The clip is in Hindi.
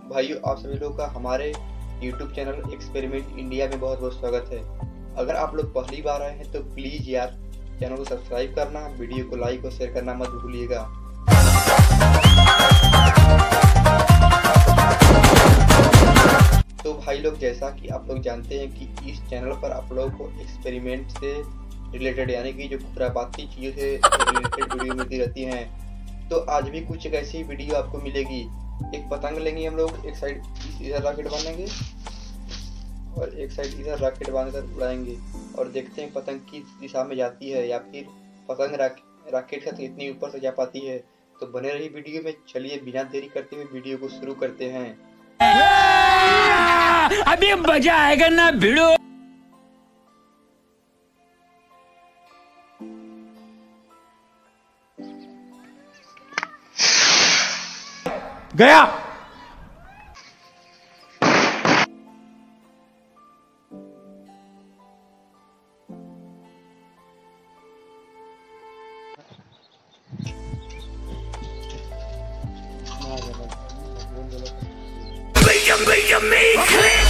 भाइयों, आप सभी लोगों का हमारे YouTube चैनल एक्सपेरिमेंट इंडिया में बहुत बहुत स्वागत है। अगर आप लोग पहली बार आए हैं तो प्लीज़ यार चैनल को सब्सक्राइब करना, वीडियो को लाइक और शेयर करना मत भूलिएगा। तो भाई लोग, जैसा कि आप लोग जानते हैं कि इस चैनल पर आप लोगों को एक्सपेरिमेंट से रिलेटेड यानी कि जो खुरापाती चीज़ों से रिलेटेड वीडियो मिलती रहती हैं, तो आज भी कुछ एक ऐसी वीडियो आपको मिलेगी। एक पतंग लेंगे हम लोग, एक साइड इधर रॉकेट बांधेंगे और एक साइड इधर रॉकेट बांधकर उड़ाएंगे और देखते हैं पतंग किस दिशा में जाती है या फिर पतंग रॉकेट से इतनी ऊपर से जा पाती है। तो बने रही वीडियो में। चलिए बिना देरी करते हुए वीडियो को शुरू करते हैं। अभी मजा आएगा ना भिड़ो। गया। Bring me